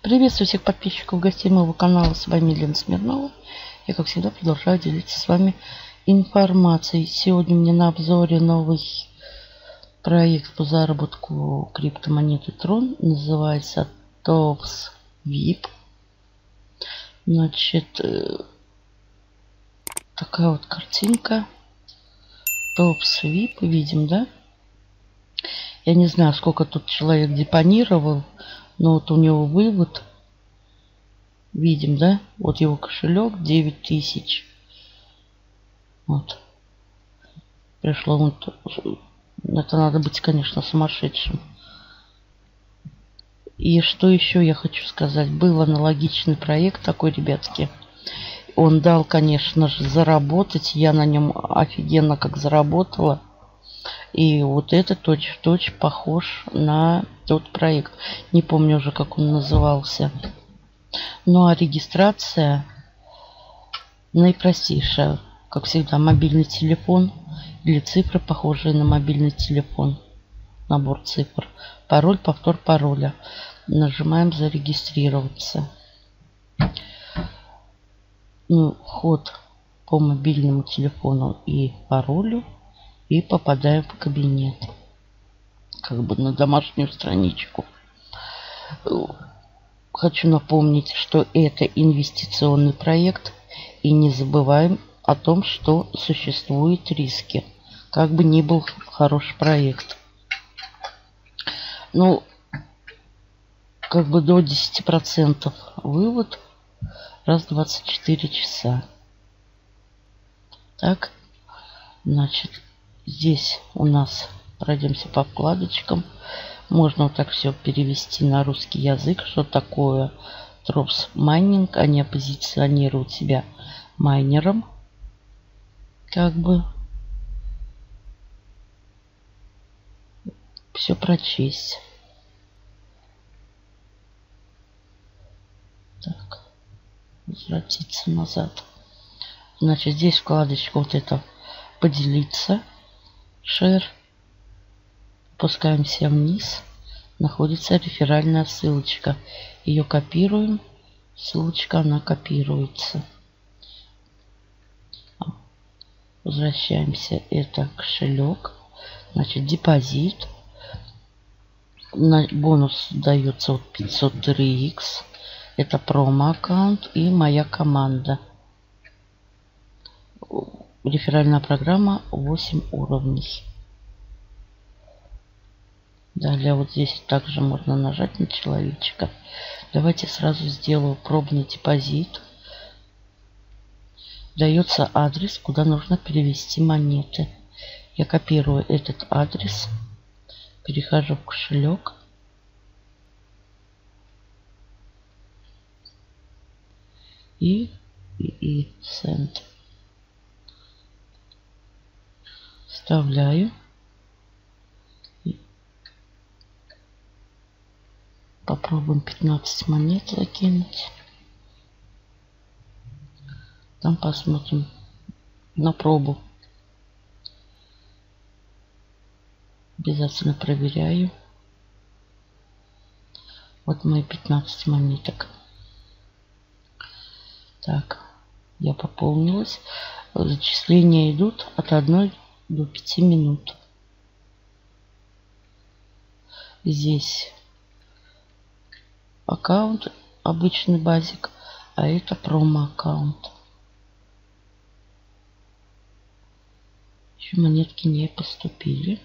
Приветствую всех подписчиков, гостей моего канала. С вами Елена Смирнова. Я, как всегда, продолжаю делиться с вами информацией. Сегодня у меня на обзоре новый проект по заработку криптомонеты Tron. Называется TOPS VIP. Значит, такая вот картинка. TOPS VIP. Видим, да? Я не знаю, сколько тут человек депонировал. Но вот у него вывод. Видим, да? Вот его кошелек 9000. Вот. Пришло вот. Это надо быть, конечно, сумасшедшим. И что еще я хочу сказать. Был аналогичный проект такой, ребятки. Он дал, конечно же, заработать. Я на нем офигенно как заработала. И вот это точь-в-точь похож на тот проект. Не помню уже, как он назывался. Ну а регистрация наипростейшая. Как всегда, мобильный телефон или цифры, похожие на мобильный телефон. Набор цифр. Пароль, повтор пароля. Нажимаем зарегистрироваться. Ну, вход по мобильному телефону и паролю. И попадаем в кабинет. Как бы на домашнюю страничку. Хочу напомнить, что это инвестиционный проект. И не забываем о том, что существуют риски. Как бы ни был хороший проект. Ну, как бы до 10% вывод раз в 24 часа. Так, значит, здесь у нас пройдемся по вкладочкам. Можно вот так все перевести на русский язык. Что такое TOPS майнинг? Они позиционируют себя майнером. Как бы все прочесть. Так, возвратиться назад. Значит, здесь вкладочка вот это поделиться. Share. Опускаемся вниз. Находится реферальная ссылочка. Ее копируем. Ссылочка, она копируется. Возвращаемся. Это кошелек. Значит, депозит. Бонус дается от 503X. Это промо-аккаунт и моя команда. Реферальная программа 8 уровней. Далее вот здесь также можно нажать на человечка. Давайте сразу сделаю пробный депозит. Дается адрес, куда нужно перевести монеты. Я копирую этот адрес. Перехожу в кошелек. И send. Вставляю. Попробуем 15 монет закинуть. Там посмотрим на пробу. Обязательно проверяю. Вот мои 15 монеток. Так, я пополнилась. Зачисления идут от 1 до 5 минут. Здесь аккаунт, обычный базик, а это промо-аккаунт. Еще монетки не поступили.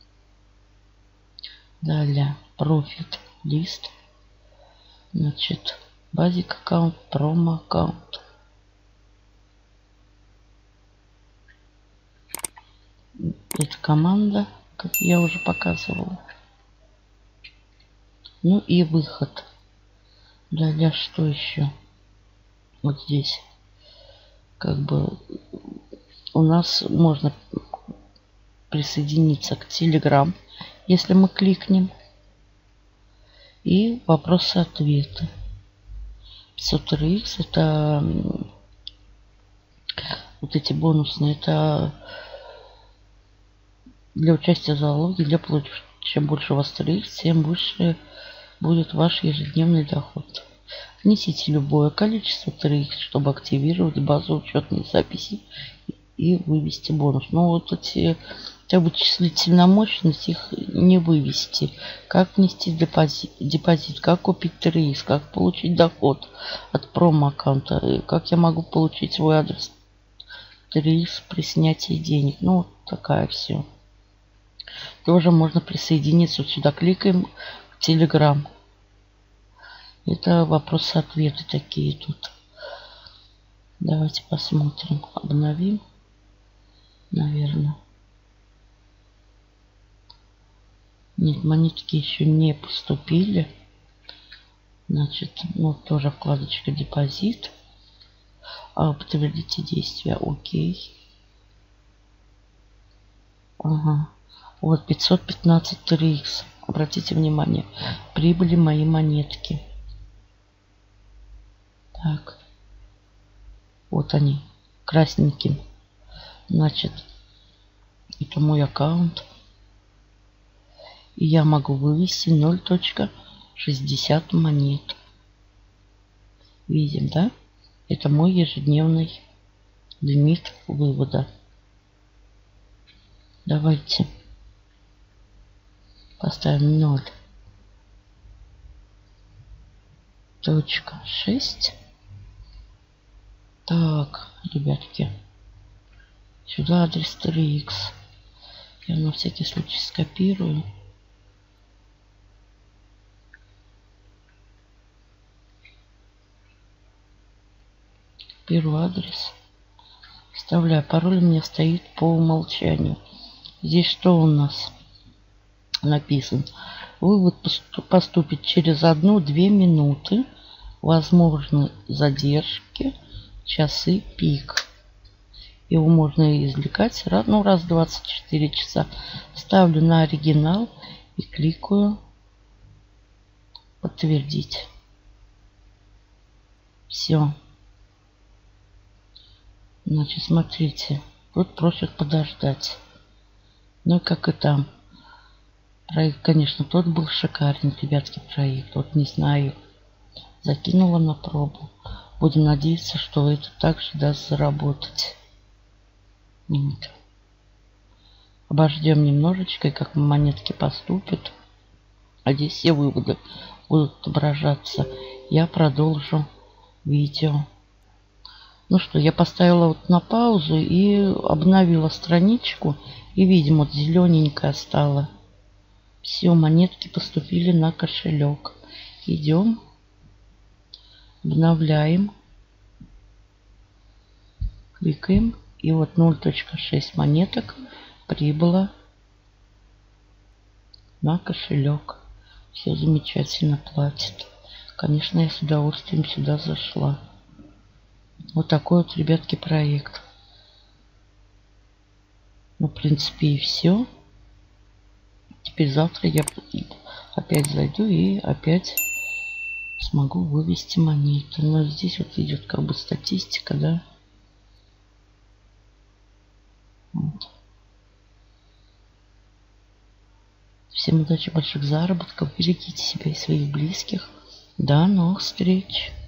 Далее профит лист. Значит, базик аккаунт, промо-аккаунт. Это команда, как я уже показывала. Ну и выход. Далее что еще? Вот здесь. Как бы у нас можно присоединиться к Telegram, если мы кликнем. И вопросы-ответы. 503X это вот эти бонусные. Это для участия в залоге, чем больше у вас 3X, тем выше будет ваш ежедневный доход. Внесите любое количество TRX, чтобы активировать базу учетной записи и вывести бонус. Но вот эти вычислительная мощность, их не вывести. Как внести депозит, как купить TRX, как получить доход от промо-аккаунта, как я могу получить свой адрес TRX при снятии денег. Ну, вот такая все. Тоже можно присоединиться. Вот сюда кликаем в Telegram. Это вопросы-ответы такие тут. Давайте посмотрим. Обновим. Наверное. Нет, монетки еще не поступили. Значит, ну тоже вкладочка депозит. Подтвердите действия. Окей. Ага. Вот 515 TRX. Обратите внимание. Прибыли мои монетки. Так. Вот они. Красненьким. Значит, это мой аккаунт. И я могу вывести 0.60 монет. Видим, да? Это мой ежедневный лимит вывода. Давайте поставим 0.6. Так, ребятки. Сюда адрес TRX. Я на всякий случай скопирую. Копирую адрес. Вставляю. Пароль у меня стоит по умолчанию. Здесь что у нас написано? Вывод поступит через 1-2 минуты. Возможны задержки, часы пик. Его можно извлекать раз в 24 часа. Ставлю на оригинал и кликаю подтвердить. Все. Значит, смотрите. Тут просят подождать. Ну и как и там. Проект, конечно, тот был шикарный, ребятский проект. Вот не знаю. Закинула на пробу. Будем надеяться, что это также даст заработать. Вот. Обождем немножечко, и как монетки поступят. А здесь все выводы будут отображаться. Я продолжу видео. Ну что, я поставила вот на паузу и обновила страничку. И видим, вот зелененькая стала. Все, монетки поступили на кошелек. Идем. Обновляем. Кликаем. И вот 0.6 монеток прибыло на кошелек. Все замечательно платит. Конечно, я с удовольствием сюда зашла. Вот такой вот, ребятки, проект. Ну, в принципе, и все. Теперь завтра я опять зайду и опять смогу вывести монеты. Но здесь вот идет как бы статистика, да. Вот. Всем удачи, больших заработков. Берегите себя и своих близких. До новых встреч.